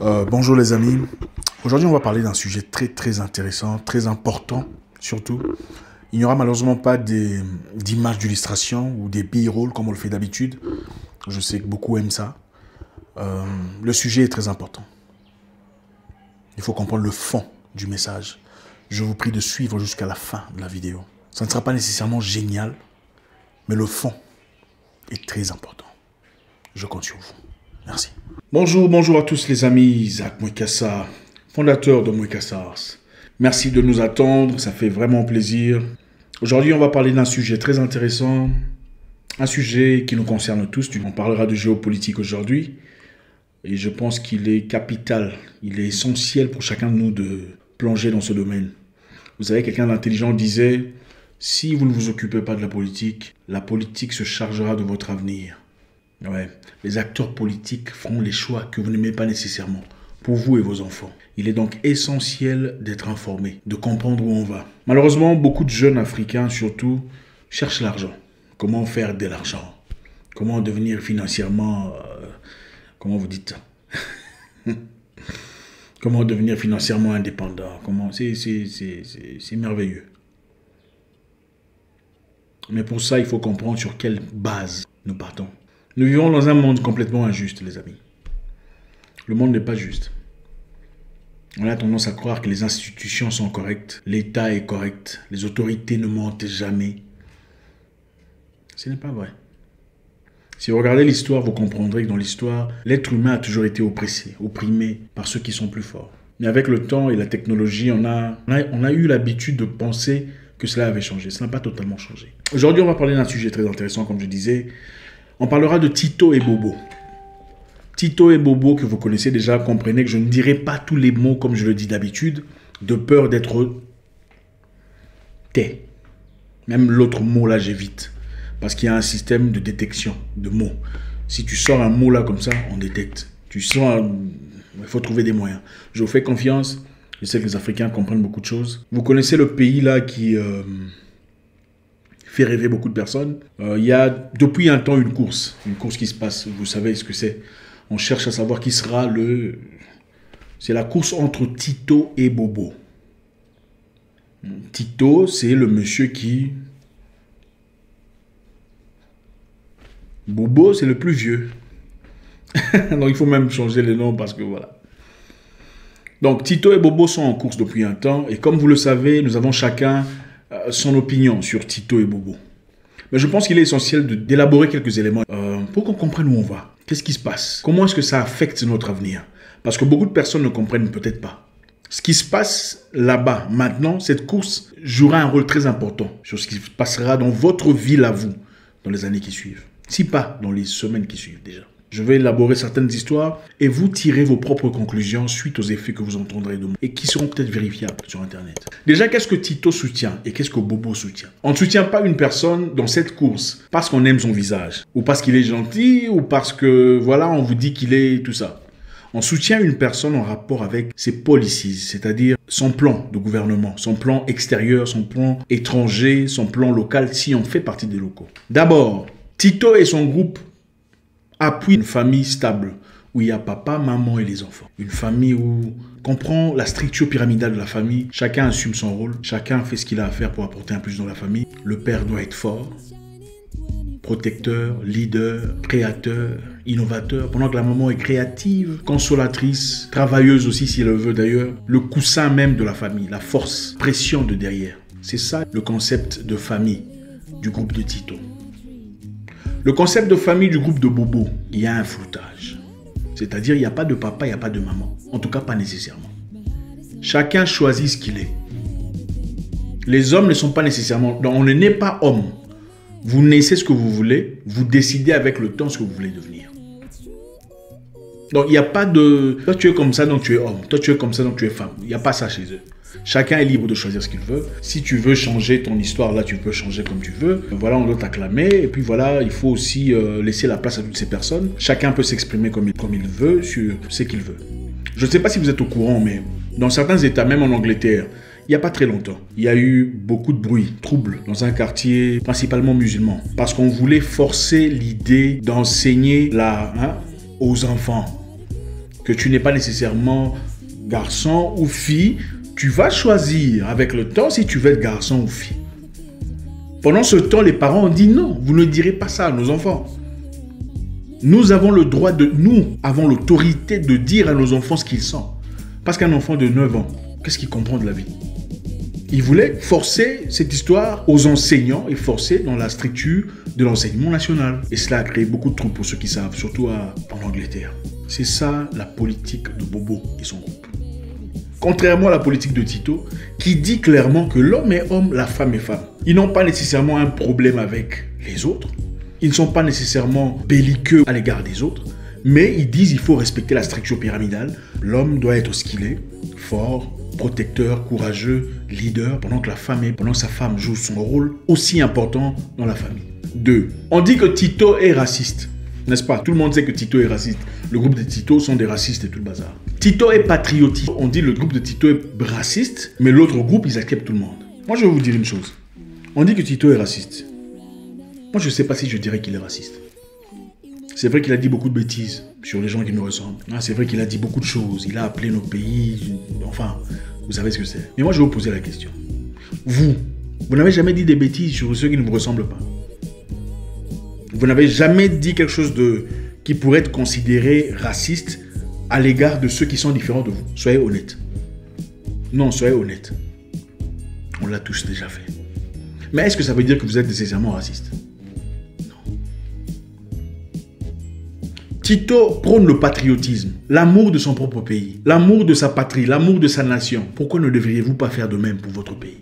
Bonjour les amis. Aujourd'hui, on va parler d'un sujet très intéressant, très important surtout. Il n'y aura malheureusement pas d'images d'illustration ou des b-rolls comme on le fait d'habitude. Je sais que beaucoup aiment ça. Le sujet est très important. Il faut comprendre le fond du message. Je vous prie de suivre jusqu'à la fin de la vidéo. Ça ne sera pas nécessairement génial, mais le fond est très important. Je compte sur vous. Merci. Bonjour à tous les amis. Isaac Mwekassa, fondateur de Mwekassars. Merci de nous attendre, ça fait vraiment plaisir. Aujourd'hui, on va parler d'un sujet très intéressant, un sujet qui nous concerne tous. On parlera de géopolitique aujourd'hui et je pense qu'il est capital, il est essentiel pour chacun de nous de plonger dans ce domaine. Vous savez, quelqu'un d'intelligent disait, si vous ne vous occupez pas de la politique se chargera de votre avenir. Ouais, les acteurs politiques feront les choix que vous n'aimez pas nécessairement pour vous et vos enfants. Il est donc essentiel d'être informé, de comprendre où on va. Malheureusement, beaucoup de jeunes Africains, surtout, cherchent l'argent. Comment faire de l'argent? Comment devenir financièrement... comment vous dites ça? Comment devenir financièrement indépendant? C'est merveilleux. Mais pour ça, il faut comprendre sur quelle base nous partons. Nous vivons dans un monde complètement injuste, les amis. Le monde n'est pas juste. On a tendance à croire que les institutions sont correctes, l'État est correct, les autorités ne mentent jamais. Ce n'est pas vrai. Si vous regardez l'histoire, vous comprendrez que dans l'histoire, l'être humain a toujours été oppressé, opprimé par ceux qui sont plus forts. Mais avec le temps et la technologie, on a eu l'habitude de penser que cela avait changé. Ça n'a pas totalement changé. Aujourd'hui, on va parler d'un sujet très intéressant, comme je disais. On parlera de Tito et Bobo. Tito et Bobo, que vous connaissez déjà, comprenez que je ne dirai pas tous les mots comme je le dis d'habitude, de peur d'être tais. Même l'autre mot là, j'évite. Parce qu'il y a un système de détection de mots. Si tu sors un mot là comme ça, on détecte. Tu sors il faut trouver des moyens. Je vous fais confiance. Je sais que les Africains comprennent beaucoup de choses. Vous connaissez le pays là qui... fait rêver beaucoup de personnes. Il y a depuis un temps une course qui se passe, vous savez ce que c'est. On cherche à savoir qui sera le... C'est la course entre Tito et Bobo. Tito, c'est le monsieur qui... Bobo, c'est le plus vieux. Donc il faut même changer les noms parce que voilà. Donc Tito et Bobo sont en course depuis un temps et comme vous le savez, nous avons chacun son opinion sur Tito et Bobo. Mais je pense qu'il est essentiel d'élaborer quelques éléments pour qu'on comprenne où on va. Qu'est-ce qui se passe? Comment est-ce que ça affecte notre avenir? Parce que beaucoup de personnes ne comprennent peut-être pas. Ce qui se passe là-bas, maintenant, cette course jouera un rôle très important sur ce qui se passera dans votre vie à vous dans les années qui suivent. Si pas dans les semaines qui suivent déjà. Je vais élaborer certaines histoires et vous tirez vos propres conclusions suite aux effets que vous entendrez de moi et qui seront peut-être vérifiables sur Internet. Déjà, qu'est-ce que Tito soutient et qu'est-ce que Bobo soutient? On ne soutient pas une personne dans cette course parce qu'on aime son visage ou parce qu'il est gentil ou parce que, voilà, on vous dit qu'il est tout ça. On soutient une personne en rapport avec ses policies, c'est-à-dire son plan de gouvernement, son plan extérieur, son plan étranger, son plan local, si on fait partie des locaux. D'abord, Tito et son groupe appuie une famille stable, où il y a papa, maman et les enfants. Une famille où on comprend la structure pyramidale de la famille. Chacun assume son rôle. Chacun fait ce qu'il a à faire pour apporter un plus dans la famille. Le père doit être fort, protecteur, leader, créateur, innovateur. Pendant que la maman est créative, consolatrice, travailleuse aussi si elle le veut d'ailleurs. Le coussin même de la famille, la force, pression de derrière. C'est ça le concept de famille du groupe de Tito. Le concept de famille du groupe de Bobo, il y a un floutage. C'est-à-dire, il n'y a pas de papa, il n'y a pas de maman. En tout cas, pas nécessairement. Chacun choisit ce qu'il est. Les hommes ne sont pas nécessairement... On ne naît pas homme. Vous naissez ce que vous voulez, vous décidez avec le temps ce que vous voulez devenir. Donc, il n'y a pas de... Toi, tu es comme ça, donc tu es homme. Toi, tu es comme ça, donc tu es femme. Il n'y a pas ça chez eux. Chacun est libre de choisir ce qu'il veut. Si tu veux changer ton histoire, là, tu peux changer comme tu veux. Voilà, on doit t'acclamer. Et puis voilà, il faut aussi laisser la place à toutes ces personnes. Chacun peut s'exprimer comme il veut, sur ce qu'il veut. Je ne sais pas si vous êtes au courant, mais dans certains États, même en Angleterre, il n'y a pas très longtemps, il y a eu beaucoup de bruit, trouble dans un quartier principalement musulman. Parce qu'on voulait forcer l'idée d'enseigner aux enfants que tu n'es pas nécessairement garçon ou fille, tu vas choisir avec le temps si tu veux être garçon ou fille. Pendant ce temps, les parents ont dit non, vous ne direz pas ça à nos enfants. Nous avons le droit nous avons l'autorité de dire à nos enfants ce qu'ils sont. Parce qu'un enfant de 9 ans, qu'est-ce qu'il comprend de la vie? Il voulait forcer cette histoire aux enseignants et forcer dans la structure de l'enseignement national. Et cela a créé beaucoup de troubles pour ceux qui savent, surtout en Angleterre. C'est ça la politique de Bobo et son groupe. Contrairement à la politique de Tito, qui dit clairement que l'homme est homme, la femme est femme. Ils n'ont pas nécessairement un problème avec les autres. Ils ne sont pas nécessairement belliqueux à l'égard des autres. Mais ils disent qu'il faut respecter la structure pyramidale. L'homme doit être ce qu'il est, fort, protecteur, courageux, leader, pendant que sa femme joue son rôle aussi important dans la famille. 2. On dit que Tito est raciste. N'est-ce pas? Tout le monde sait que Tito est raciste. Le groupe de Tito sont des racistes et tout le bazar. Tito est patriotique. On dit le groupe de Tito est raciste, mais l'autre groupe, ils acceptent tout le monde. Moi, je vais vous dire une chose. On dit que Tito est raciste. Moi, je ne sais pas si je dirais qu'il est raciste. C'est vrai qu'il a dit beaucoup de bêtises sur les gens qui nous ressemblent. C'est vrai qu'il a dit beaucoup de choses. Il a appelé nos pays. Enfin, vous savez ce que c'est. Mais moi, je vais vous poser la question. Vous n'avez jamais dit des bêtises sur ceux qui ne vous ressemblent pas. Vous n'avez jamais dit quelque chose qui pourrait être considéré raciste à l'égard de ceux qui sont différents de vous. Soyez honnête. Non, soyez honnête. On l'a tous déjà fait. Mais est-ce que ça veut dire que vous êtes nécessairement raciste? Tito prône le patriotisme, l'amour de son propre pays, l'amour de sa patrie, l'amour de sa nation. Pourquoi ne devriez-vous pas faire de même pour votre pays?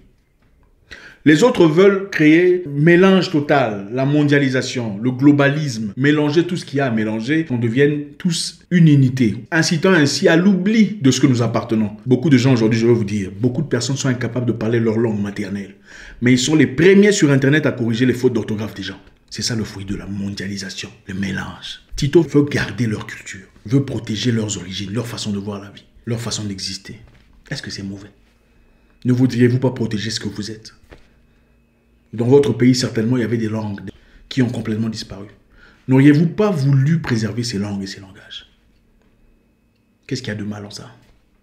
Les autres veulent créer mélange total, la mondialisation, le globalisme, mélanger tout ce qu'il y a à mélanger, qu'on devienne tous une unité, incitant ainsi à l'oubli de ce que nous appartenons. Beaucoup de gens aujourd'hui, je vais vous dire, beaucoup de personnes sont incapables de parler leur langue maternelle, mais ils sont les premiers sur Internet à corriger les fautes d'orthographe des gens. C'est ça le fruit de la mondialisation, le mélange. Tito veut garder leur culture, veut protéger leurs origines, leur façon de voir la vie, leur façon d'exister. Est-ce que c'est mauvais? Ne voudriez-vous pas protéger ce que vous êtes? Dans votre pays, certainement, il y avait des langues qui ont complètement disparu. N'auriez-vous pas voulu préserver ces langues et ces langages? Qu'est-ce qu'il y a de mal en ça?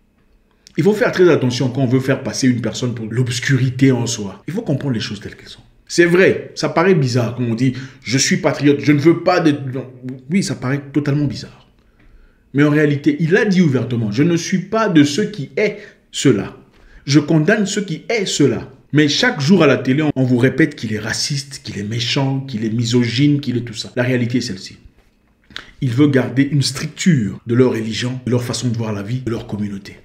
Il faut faire très attention quand on veut faire passer une personne pour l'obscurité en soi. Il faut comprendre les choses telles qu'elles sont. C'est vrai, ça paraît bizarre quand on dit « je suis patriote, je ne veux pas de... » Oui, ça paraît totalement bizarre. Mais en réalité, il a dit ouvertement « je ne suis pas de ceux qui est cela. Je condamne ceux qui est cela. » Mais chaque jour à la télé, on vous répète qu'il est raciste, qu'il est méchant, qu'il est misogyne, qu'il est tout ça. La réalité est celle-ci. Il veut garder une structure de leur religion, de leur façon de voir la vie, de leur communauté.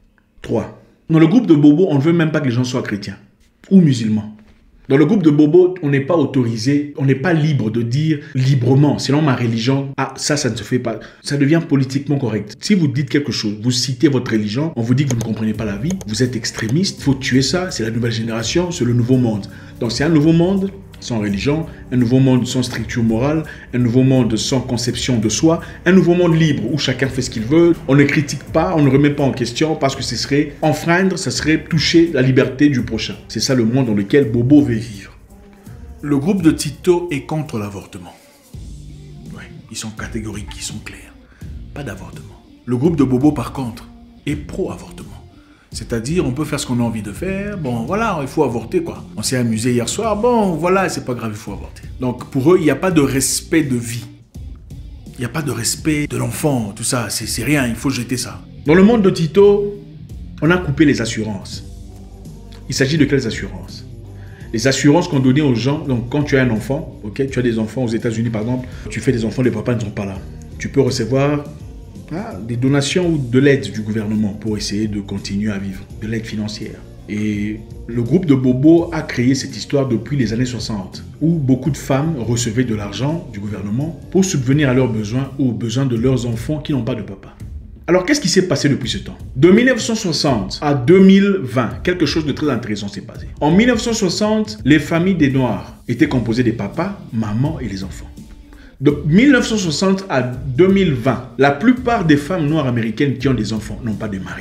3. Dans le groupe de Bobo, on ne veut même pas que les gens soient chrétiens ou musulmans. Dans le groupe de Bobo, on n'est pas autorisé, on n'est pas libre de dire librement, selon ma religion, ah ça ne se fait pas. Ça devient politiquement correct. Si vous dites quelque chose, vous citez votre religion, on vous dit que vous ne comprenez pas la vie, vous êtes extrémiste, il faut tuer ça, c'est la nouvelle génération, c'est le nouveau monde. Donc c'est un nouveau monde sans religion, un nouveau monde sans structure morale, un nouveau monde sans conception de soi, un nouveau monde libre où chacun fait ce qu'il veut, on ne critique pas, on ne remet pas en question parce que ce serait enfreindre, ça serait toucher la liberté du prochain. C'est ça le monde dans lequel Bobo veut vivre. Le groupe de Tito est contre l'avortement. Ouais, ils sont catégoriques, ils sont clairs. Pas d'avortement. Le groupe de Bobo par contre est pro-avortement. C'est-à-dire, on peut faire ce qu'on a envie de faire. Bon, voilà, il faut avorter, quoi. On s'est amusé hier soir. Bon, voilà, c'est pas grave, il faut avorter. Donc, pour eux, il n'y a pas de respect de vie. Il n'y a pas de respect de l'enfant, tout ça. C'est rien, il faut jeter ça. Dans le monde de Tito, on a coupé les assurances. Il s'agit de quelles assurances? Les assurances qu'on donnait aux gens. Donc, quand tu as un enfant, ok, tu as des enfants aux États-Unis, par exemple, tu fais des enfants, les papas ne sont pas là. Tu peux recevoir des donations ou de l'aide du gouvernement pour essayer de continuer à vivre, de l'aide financière. Et le groupe de Bobo a créé cette histoire depuis les années 60, où beaucoup de femmes recevaient de l'argent du gouvernement pour subvenir à leurs besoins ou aux besoins de leurs enfants qui n'ont pas de papa. Alors, qu'est-ce qui s'est passé depuis ce temps? De 1960 à 2020, quelque chose de très intéressant s'est passé. En 1960, les familles des Noirs étaient composées des papas, mamans et les enfants. De 1960 à 2020, la plupart des femmes noires américaines qui ont des enfants n'ont pas de mari.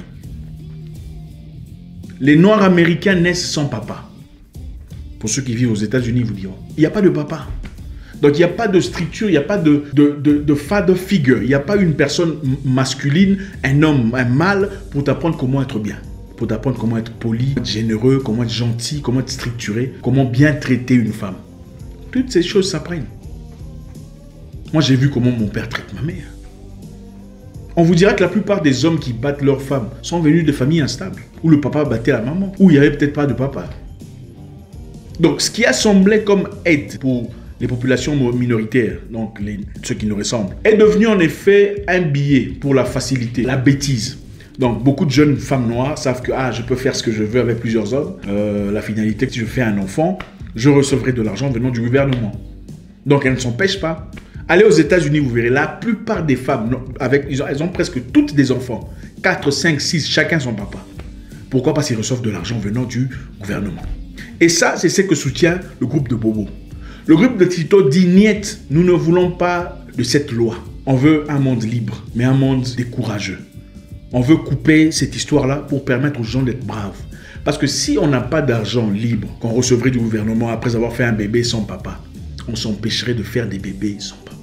Les Noirs américains naissent sans papa. Pour ceux qui vivent aux États-Unis, vous diront, il n'y a pas de papa. Donc, il n'y a pas de structure, il n'y a pas de father figure. Il n'y a pas une personne masculine, un homme, un mâle, pour t'apprendre comment être bien. Pour t'apprendre comment être poli, généreux, comment être gentil, comment être structuré, comment bien traiter une femme. Toutes ces choses s'apprennent. Moi, j'ai vu comment mon père traite ma mère. On vous dira que la plupart des hommes qui battent leurs femmes sont venus de familles instables, où le papa battait la maman, où il n'y avait peut-être pas de papa. Donc, ce qui a semblé comme aide pour les populations minoritaires, donc ceux qui nous ressemblent, est devenu en effet un billet pour la facilité, la bêtise. Donc, beaucoup de jeunes femmes noires savent que je peux faire ce que je veux avec plusieurs hommes. La finalité, si je fais un enfant, je recevrai de l'argent venant du gouvernement. Donc, elles ne s'empêchent pas. Allez aux États-Unis, vous verrez, la plupart des femmes, elles ont presque toutes des enfants. 4, 5, 6, chacun son papa. Pourquoi? Parce qu'ils reçoivent de l'argent venant du gouvernement. Et ça, c'est ce que soutient le groupe de Bobo. Le groupe de Tito dit niet, nous ne voulons pas de cette loi. On veut un monde libre, mais un monde des courageux. On veut couper cette histoire-là pour permettre aux gens d'être braves. Parce que si on n'a pas d'argent libre qu'on recevrait du gouvernement après avoir fait un bébé sans papa, on s'empêcherait de faire des bébés sans papa.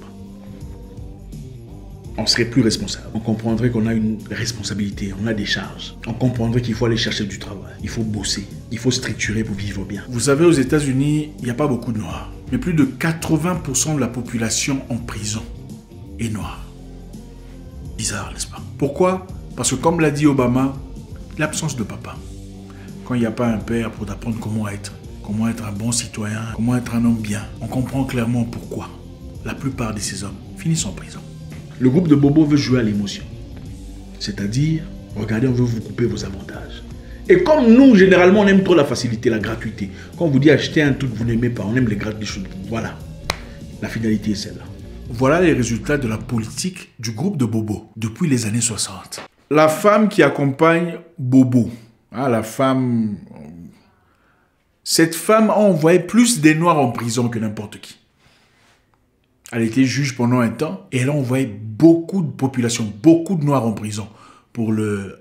On serait plus responsable. On comprendrait qu'on a une responsabilité, on a des charges. On comprendrait qu'il faut aller chercher du travail, il faut bosser, il faut structurer pour vivre bien. Vous savez, aux États-Unis, il n'y a pas beaucoup de noirs. Mais plus de 80% de la population en prison est noire. Bizarre, n'est-ce pas? Pourquoi? Parce que comme l'a dit Obama, l'absence de papa. Quand il n'y a pas un père pour t'apprendre comment être un bon citoyen, comment être un homme bien, on comprend clairement pourquoi la plupart de ces hommes finissent en prison. Le groupe de Bobo veut jouer à l'émotion. C'est-à-dire, regardez, on veut vous couper vos avantages. Et comme nous, généralement, on aime trop la facilité, la gratuité. Quand on vous dit acheter un truc, vous n'aimez pas, on aime les gratuités choses. Voilà, la finalité est celle-là. Voilà les résultats de la politique du groupe de Bobo depuis les années 60. La femme qui accompagne Bobo, la femme... Cette femme a envoyé plus des Noirs en prison que n'importe qui. Elle était juge pendant un temps et elle a envoyé beaucoup de populations, beaucoup de Noirs en prison pour le...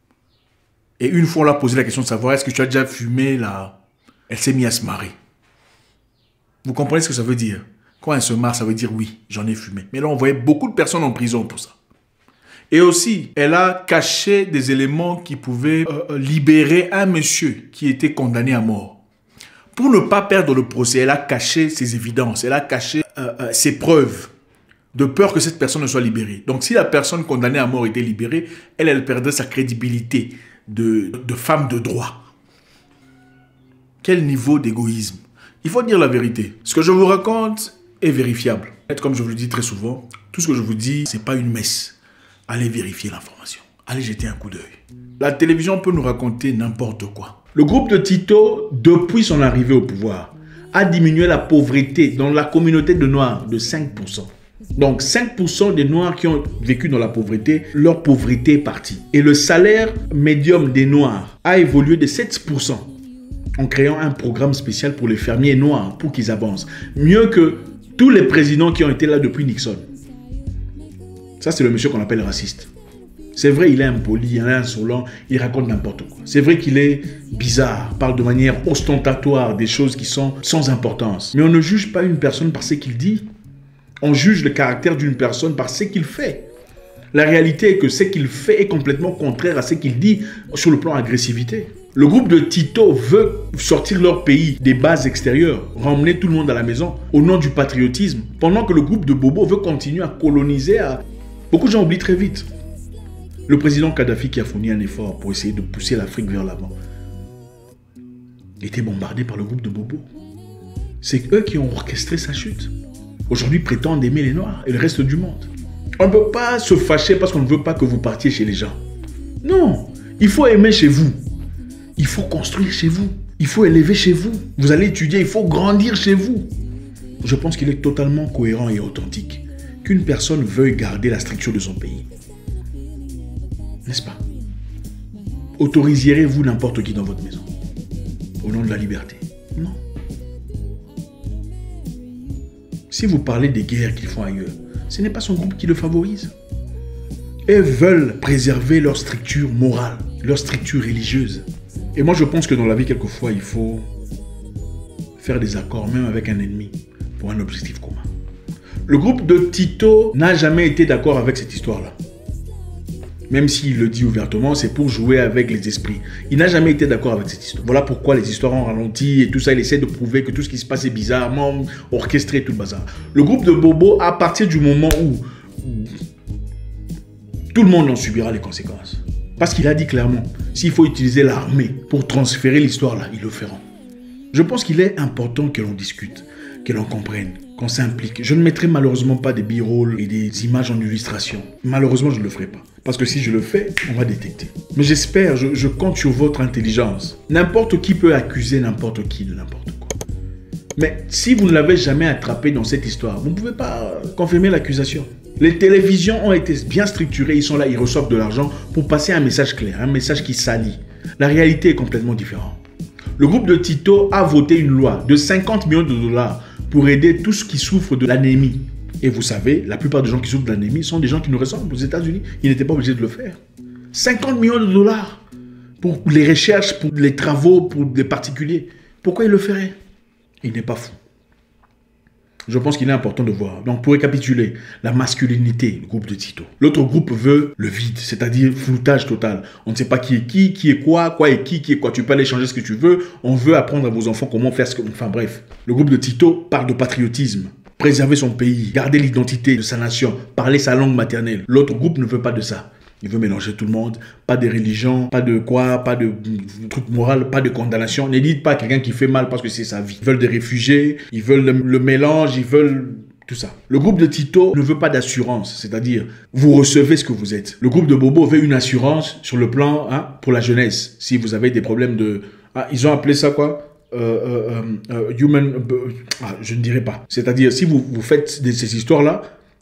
Et une fois, on l'a posé la question de savoir, est-ce que tu as déjà fumé là? Elle s'est mise à se marrer. Vous comprenez ce que ça veut dire? Quand elle se marre, ça veut dire oui, j'en ai fumé. Mais elle a envoyé beaucoup de personnes en prison pour ça. Et aussi, elle a caché des éléments qui pouvaient libérer un monsieur qui était condamné à mort. Pour ne pas perdre le procès, elle a caché ses évidences, elle a caché ses preuves, de peur que cette personne ne soit libérée. Donc si la personne condamnée à mort était libérée, elle perdrait sa crédibilité de femme de droit. Quel niveau d'égoïsme? Il faut dire la vérité. Ce que je vous raconte est vérifiable. Comme je vous le dis très souvent, tout ce que je vous dis, ce n'est pas une messe. Allez vérifier l'information. Allez jeter un coup d'œil. La télévision peut nous raconter n'importe quoi. Le groupe de Tito, depuis son arrivée au pouvoir, a diminué la pauvreté dans la communauté de Noirs de 5%. Donc 5% des Noirs qui ont vécu dans la pauvreté, leur pauvreté est partie. Et le salaire médium des Noirs a évolué de 7% en créant un programme spécial pour les fermiers noirs pour qu'ils avancent. Mieux que tous les présidents qui ont été là depuis Nixon. Ça, c'est le monsieur qu'on appelle raciste. C'est vrai, il est impoli, il est insolent, il raconte n'importe quoi. C'est vrai qu'il est bizarre, parle de manière ostentatoire des choses qui sont sans importance. Mais on ne juge pas une personne par ce qu'il dit. On juge le caractère d'une personne par ce qu'il fait. La réalité est que ce qu'il fait est complètement contraire à ce qu'il dit sur le plan agressivité. Le groupe de Tito veut sortir leur pays des bases extérieures, ramener tout le monde à la maison au nom du patriotisme, pendant que le groupe de Bobo veut continuer à coloniser. Beaucoup de gens oublient très vite. Le président Kadhafi qui a fourni un effort pour essayer de pousser l'Afrique vers l'avant était bombardé par le groupe de Bobo. C'est eux qui ont orchestré sa chute. Aujourd'hui, prétendent aimer les Noirs et le reste du monde. On ne peut pas se fâcher parce qu'on ne veut pas que vous partiez chez les gens. Non, il faut aimer chez vous. Il faut construire chez vous. Il faut élever chez vous. Vous allez étudier, il faut grandir chez vous. Je pense qu'il est totalement cohérent et authentique qu'une personne veuille garder la structure de son pays. N'est-ce pas? Autorisierez-vous n'importe qui dans votre maison au nom de la liberté? Non. Si vous parlez des guerres qu'ils font ailleurs, ce n'est pas son groupe qui le favorise. Elles veulent préserver leur structure morale, leur structure religieuse. Et moi, je pense que dans la vie, quelquefois, il faut faire des accords, même avec un ennemi, pour un objectif commun. Le groupe de Tito n'a jamais été d'accord avec cette histoire-là. Même s'il le dit ouvertement, c'est pour jouer avec les esprits. Il n'a jamais été d'accord avec cette histoire. Voilà pourquoi les histoires ont ralenti et tout ça. Il essaie de prouver que tout ce qui se passe est bizarrement orchestré, tout le bazar. Le groupe de Bobo, à partir du moment où tout le monde en subira les conséquences. Parce qu'il a dit clairement, s'il faut utiliser l'armée pour transférer l'histoire là, ils le feront. Je pense qu'il est important que l'on discute, que l'on comprenne, qu'on s'implique. Je ne mettrai malheureusement pas des b-rolls et des images en illustration. Malheureusement, je ne le ferai pas. Parce que si je le fais, on va détecter. Mais j'espère, je compte sur votre intelligence. N'importe qui peut accuser n'importe qui de n'importe quoi. Mais si vous ne l'avez jamais attrapé dans cette histoire, vous ne pouvez pas confirmer l'accusation. Les télévisions ont été bien structurées, ils sont là, ils reçoivent de l'argent pour passer un message clair, un message qui salit. La réalité est complètement différente. Le groupe de Tito a voté une loi de 50 millions de dollars pour aider tous qui souffrent de l'anémie. Et vous savez, la plupart des gens qui souffrent de l'anémie sont des gens qui nous ressemblent aux États-Unis. Ils n'étaient pas obligés de le faire. 50 millions de dollars pour les recherches, pour les travaux, pour des particuliers. Pourquoi il le ferait? Il n'est pas fou. Je pense qu'il est important de voir. Donc, pour récapituler, la masculinité, le groupe de Tito. L'autre groupe veut le vide, c'est-à-dire floutage total. On ne sait pas qui est quoi est qui est quoi. Tu peux aller changer ce que tu veux. On veut apprendre à vos enfants comment faire ce que... Enfin bref. Le groupe de Tito parle de patriotisme. Préserver son pays, garder l'identité de sa nation, parler sa langue maternelle. L'autre groupe ne veut pas de ça. Il veut mélanger tout le monde, pas de religion, pas de quoi, pas de truc moral, pas de condamnation. Ne dites pas à quelqu'un qui fait mal parce que c'est sa vie. Ils veulent des réfugiés, ils veulent le mélange, ils veulent tout ça. Le groupe de Tito ne veut pas d'assurance, c'est-à-dire vous recevez ce que vous êtes. Le groupe de Bobo veut une assurance sur le plan pour la jeunesse. Si vous avez des problèmes de... ils ont appelé ça quoi? Human... je ne dirais pas. C'est-à-dire si vous faites ces histoires-là,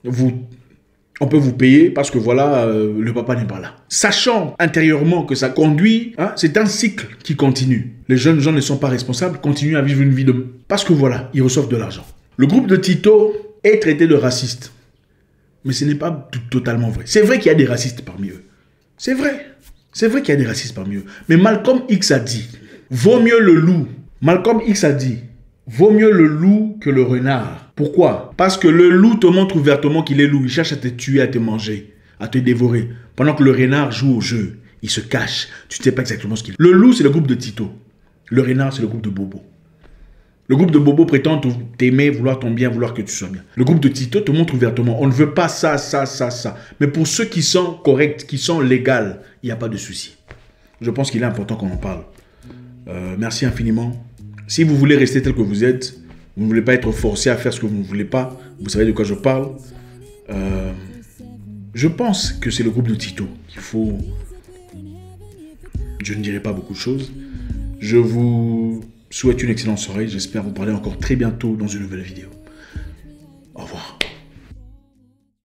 on peut vous payer parce que voilà, le papa n'est pas là. Sachant intérieurement que ça conduit, c'est un cycle qui continue. Les jeunes gens ne sont pas responsables, continuent à vivre une vie de... Parce que voilà, ils reçoivent de l'argent. Le groupe de Tito est traité de raciste. Mais ce n'est pas totalement vrai. C'est vrai qu'il y a des racistes parmi eux. C'est vrai. C'est vrai qu'il y a des racistes parmi eux. Mais Malcolm X a dit, vaut mieux le loup. Malcolm X a dit, vaut mieux le loup que le renard. Pourquoi? Parce que le loup te montre ouvertement qu'il est loup. Il cherche à te tuer, à te manger, à te dévorer. Pendant que le renard joue au jeu. Il se cache. Tu ne sais pas exactement ce qu'il fait. Le loup, c'est le groupe de Tito. Le renard, c'est le groupe de Bobo. Le groupe de Bobo prétend t'aimer, vouloir ton bien, vouloir que tu sois bien. Le groupe de Tito te montre ouvertement. On ne veut pas ça, ça, ça, ça. Mais pour ceux qui sont corrects, qui sont légaux, il n'y a pas de souci. Je pense qu'il est important qu'on en parle. Merci infiniment. Si vous voulez rester tel que vous êtes, vous ne voulez pas être forcé à faire ce que vous ne voulez pas, vous savez de quoi je parle. Je pense que c'est le groupe de Tito qu'il faut... Je ne dirai pas beaucoup de choses. Je vous souhaite une excellente soirée. J'espère vous parler encore très bientôt dans une nouvelle vidéo. Au revoir.